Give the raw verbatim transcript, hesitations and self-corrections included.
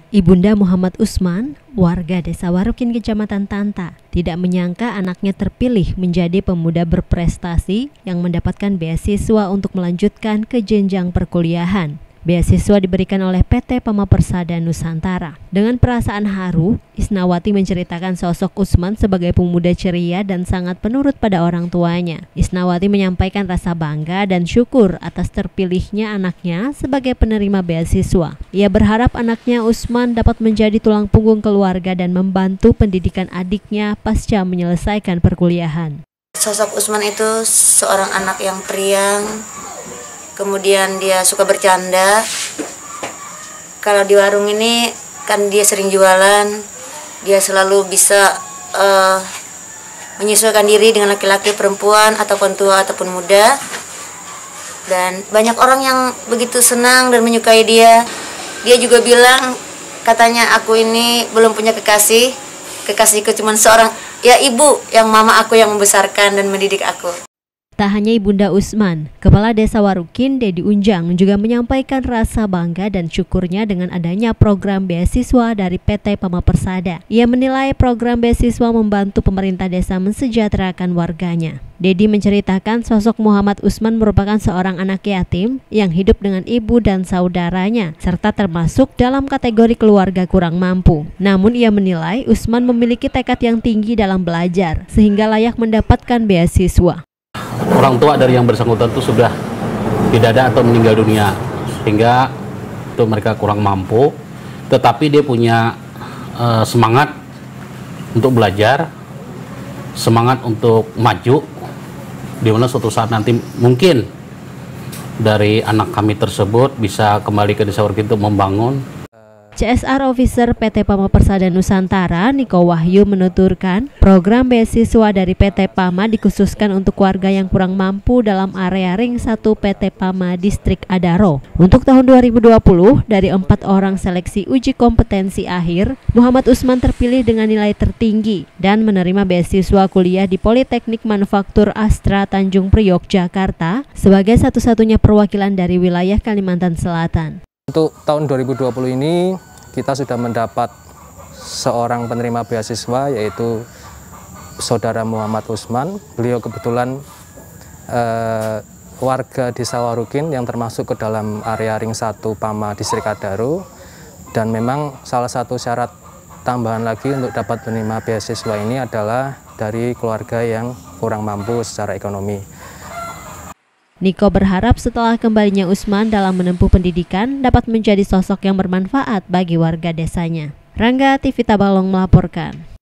Ibunda Muhammad Usman, warga Desa Warukin, Kecamatan Tanta, tidak menyangka anaknya terpilih menjadi pemuda berprestasi yang mendapatkan beasiswa untuk melanjutkan ke jenjang perkuliahan. Beasiswa diberikan oleh P T Pama Persada Nusantara. Dengan perasaan haru, Isnawati menceritakan sosok Usman sebagai pemuda ceria dan sangat penurut pada orang tuanya. Isnawati menyampaikan rasa bangga dan syukur atas terpilihnya anaknya sebagai penerima beasiswa. Ia berharap anaknya Usman dapat menjadi tulang punggung keluarga dan membantu pendidikan adiknya pasca menyelesaikan perkuliahan. Sosok Usman itu seorang anak yang periang. Kemudian dia suka bercanda. Kalau di warung ini kan dia sering jualan. Dia selalu bisa uh, menyesuaikan diri dengan laki-laki, perempuan, ataupun tua ataupun muda. Dan banyak orang yang begitu senang dan menyukai dia. Dia juga bilang, katanya aku ini belum punya kekasih. Kekasihku cuma seorang, ya ibu, yang mama aku yang membesarkan dan mendidik aku. Tak hanya Ibunda Usman, Kepala Desa Warukin, Dedi Unjang, juga menyampaikan rasa bangga dan syukurnya dengan adanya program beasiswa dari P T Pama Persada. Ia menilai program beasiswa membantu pemerintah desa mensejahterakan warganya. Dedi menceritakan sosok Muhammad Usman merupakan seorang anak yatim yang hidup dengan ibu dan saudaranya, serta termasuk dalam kategori keluarga kurang mampu. Namun ia menilai Usman memiliki tekad yang tinggi dalam belajar, sehingga layak mendapatkan beasiswa. Orang tua dari yang bersangkutan itu sudah tidak ada atau meninggal dunia, sehingga itu mereka kurang mampu, tetapi dia punya uh, semangat untuk belajar, semangat untuk maju, di mana suatu saat nanti mungkin dari anak kami tersebut bisa kembali ke Desa Warukin untuk membangun. C S R Officer P T Pama Persada Nusantara, Niko Wahyu, menuturkan program beasiswa dari P T Pama dikhususkan untuk warga yang kurang mampu dalam area Ring satu P T Pama Distrik Adaro. Untuk tahun dua ribu dua puluh, dari empat orang seleksi uji kompetensi akhir, Muhammad Usman terpilih dengan nilai tertinggi dan menerima beasiswa kuliah di Politeknik Manufaktur Astra Tanjung Priok, Jakarta sebagai satu-satunya perwakilan dari wilayah Kalimantan Selatan. Untuk tahun dua ribu dua puluh ini kita sudah mendapat seorang penerima beasiswa, yaitu saudara Muhammad Usman. Beliau kebetulan eh, warga Desa Warukin yang termasuk ke dalam area Ring satu Pama Distrik Adaro, dan memang salah satu syarat tambahan lagi untuk dapat menerima beasiswa ini adalah dari keluarga yang kurang mampu secara ekonomi. Niko berharap setelah kembalinya Usman dalam menempuh pendidikan dapat menjadi sosok yang bermanfaat bagi warga desanya. Rangga T V Tabalong melaporkan.